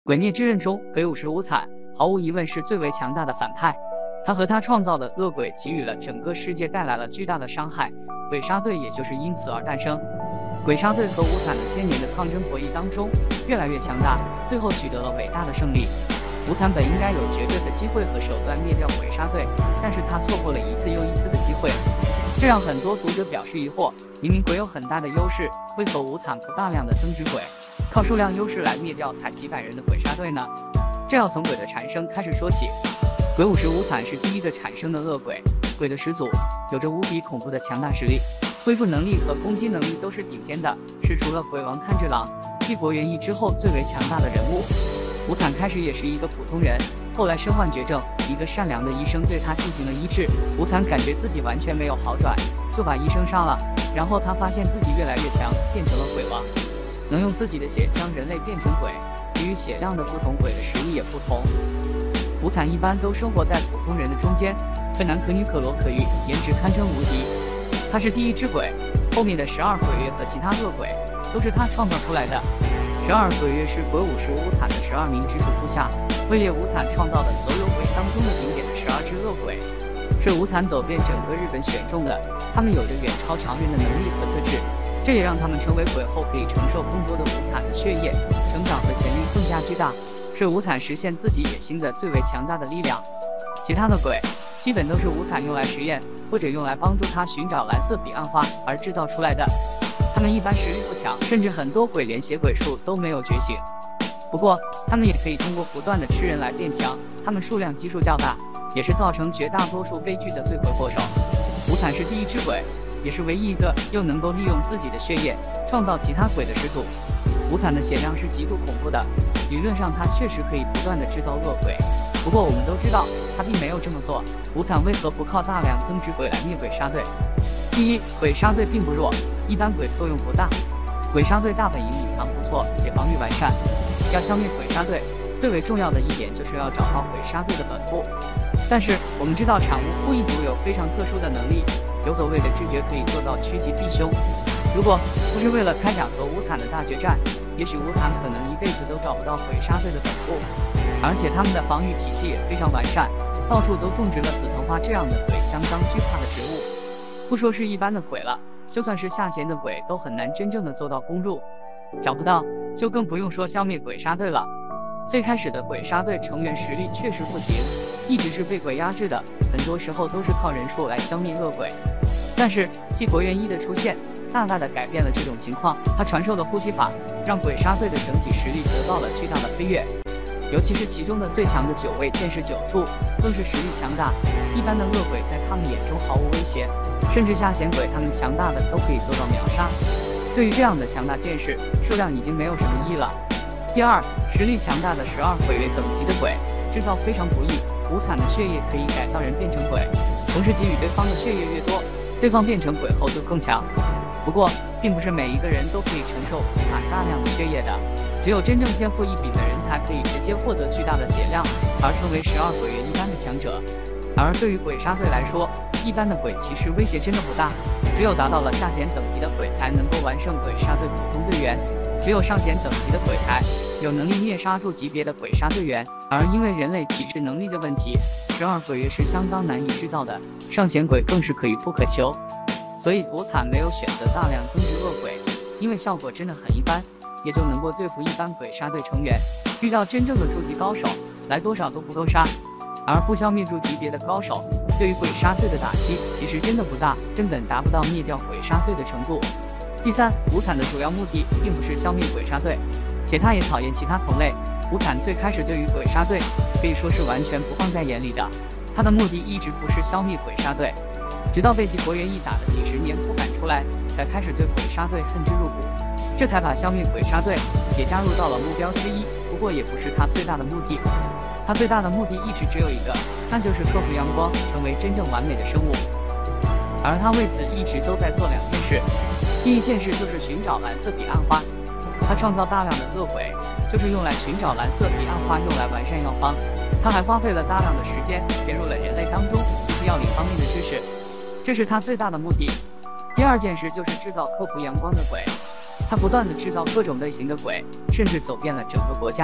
鬼灭之刃中，鬼武士无惨毫无疑问是最为强大的反派。他和他创造的恶鬼给予了整个世界带来了巨大的伤害，鬼杀队也就是因此而诞生。鬼杀队和无惨的千年的抗争博弈当中越来越强大，最后取得了伟大的胜利。无惨本应该有绝对的机会和手段灭掉鬼杀队，但是他错过了一次又一次的机会，这让很多读者表示疑惑：明明鬼有很大的优势，为何无惨不大量的增值鬼，靠数量优势来灭掉才几百人的鬼杀队呢？这要从鬼的产生开始说起。鬼武士无惨是第一个产生的恶鬼，鬼的始祖，有着无比恐怖的强大实力，恢复能力和攻击能力都是顶尖的，是除了鬼王炭治郎、继国元一之后最为强大的人物。无惨开始也是一个普通人，后来身患绝症，一个善良的医生对他进行了医治，无惨感觉自己完全没有好转，就把医生杀了，然后他发现自己越来越强，变成了鬼王，能用自己的血将人类变成鬼。至于血量的不同，鬼的实力也不同。无惨一般都生活在普通人的中间，可男可女可罗可玉，颜值堪称无敌。他是第一只鬼，后面的12鬼月和其他恶鬼都是他创造出来的。12鬼月是鬼武士无惨的12名直属部下，位列无惨创造的所有鬼当中的顶点的12只恶鬼，是无惨走遍整个日本选中的。他们有着远超常人的能力和特质，这也让他们成为鬼后可以承受更多的无惨的血液，成长和潜力更加巨大，是无惨实现自己野心的最为强大的力量。其他的鬼基本都是无惨用来实验或者用来帮助他寻找蓝色彼岸花而制造出来的，他们一般实力不强，甚至很多鬼连血鬼术都没有觉醒。不过他们也可以通过不断的吃人来变强，他们数量基数较大，也是造成绝大多数悲剧的罪魁祸首。无惨是第一只鬼，也是唯一一个又能够利用自己的血液创造其他鬼的始祖。无惨的血量是极度恐怖的，理论上他确实可以不断的制造恶鬼，不过我们都知道他并没有这么做。无惨为何不靠大量增值鬼来灭鬼杀队？第一，鬼杀队并不弱，一般鬼作用不大。鬼杀队大本营隐藏不错，且防御完善。要消灭鬼杀队，最为重要的一点就是要找到鬼杀队的本部。但是我们知道产物副一族有非常特殊的能力，有所谓的知觉可以做到趋吉避凶。如果不是为了开展和无惨的大决战，也许无惨可能一辈子都找不到鬼杀队的本部。而且他们的防御体系也非常完善，到处都种植了紫藤花这样的鬼相当惧怕的植物。不说是一般的鬼了，就算是下弦的鬼都很难真正的做到攻入，找不到就更不用说消灭鬼杀队了。最开始的鬼杀队成员实力确实不行，一直是被鬼压制的，很多时候都是靠人数来消灭恶鬼。但是继国元一的出现大大的改变了这种情况，他传授的呼吸法让鬼杀队的整体实力得到了巨大的飞跃，尤其是其中的最强的9位剑士9柱更是实力强大，一般的恶鬼在他们眼中毫无威胁，甚至下弦鬼他们强大的都可以做到秒杀。对于这样的强大剑士，数量已经没有什么意义了。第二，实力强大的12鬼月等级的鬼制造非常不易，无惨的血液可以改造人变成鬼，同时给予对方的血液越多，对方变成鬼后就更强。不过并不是每一个人都可以承受无惨大量的血液的，只有真正天赋异禀的人才可以直接获得巨大的血量而成为12鬼月一般的强者。而对于鬼杀队来说，一般的鬼其实威胁真的不大，只有达到了下弦等级的鬼才能够完胜鬼杀队普通队员，只有上弦等级的鬼才有能力灭杀住级别的鬼杀队员。而因为人类体质能力的问题，12鬼月是相当难以制造的，上弦鬼更是可遇不可求。所以无惨没有选择大量增值恶鬼，因为效果真的很一般，也就能够对付一般鬼杀队成员。遇到真正的筑级高手，来多少都不够杀，而不消灭住级别的高手，对于鬼杀队的打击其实真的不大，根本达不到灭掉鬼杀队的程度。第三，无惨的主要目的并不是消灭鬼杀队，且他也讨厌其他同类。无惨最开始对于鬼杀队可以说是完全不放在眼里的，他的目的一直不是消灭鬼杀队，直到被继国元一打了几十年不敢出来，才开始对鬼杀队恨之入骨，这才把消灭鬼杀队也加入到了目标之一。不过也不是他最大的目的，他最大的目的一直只有一个，那就是克服阳光，成为真正完美的生物。而他为此一直都在做2件事，第一件事就是寻找蓝色彼岸花，他创造大量的恶鬼就是用来寻找蓝色彼岸花，用来完善药方。他还花费了大量的时间潜入了人类当中学习药理方面的知识，这是他最大的目的。第二件事就是制造克服阳光的鬼，他不断的制造各种类型的鬼，甚至走遍了整个国家，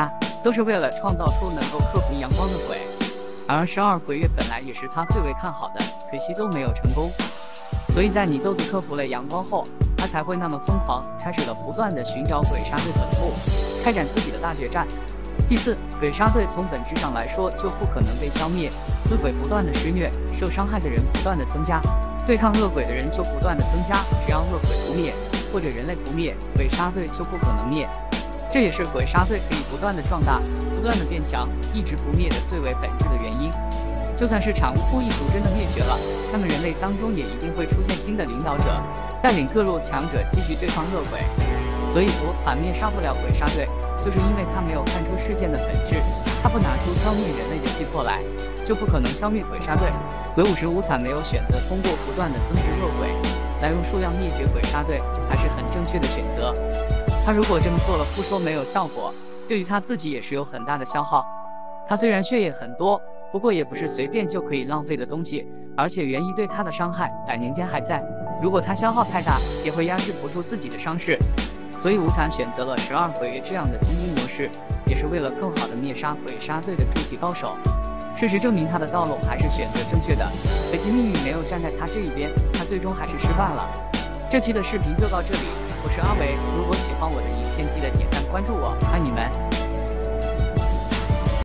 都是为了创造出能够克服阳光的鬼。而12鬼月本来也是他最为看好的，可惜都没有成功。所以在你豆子克服了阳光后，他才会那么疯狂，开始了不断的寻找鬼杀队本部，开展自己的大决战。第四，鬼杀队从本质上来说就不可能被消灭，恶鬼不断的施虐，受伤害的人不断的增加，对抗恶鬼的人就不断的增加，只要恶鬼不灭，或者人类不灭，鬼杀队就不可能灭。这也是鬼杀队可以不断的壮大，不断的变强，一直不灭的最为本质的原因。就算是产物库一族真的灭绝了，他们人类当中也一定会出现新的领导者，带领各路强者继续对抗恶鬼。所以佛反灭杀不了鬼杀队，就是因为他没有看出事件的本质，他不拿出消灭人类的气魄来，就不可能消灭鬼杀队。鬼武十五惨没有选择通过不断的增值恶鬼来用数量灭绝鬼杀队，还是很正确的选择。他如果这么做了，不说没有效果，对于他自己也是有很大的消耗。他虽然血液很多，不过也不是随便就可以浪费的东西，而且元一对他的伤害100年间还在，如果他消耗太大，也会压制不住自己的伤势。所以无惨选择了12鬼月这样的精英模式，也是为了更好的灭杀鬼杀队的筑基高手。事实证明他的道路还是选择正确的，可惜命运没有站在他这一边，他最终还是失败了。这期的视频就到这里，我是阿维，如果喜欢我的影片，记得点赞关注我，爱你们。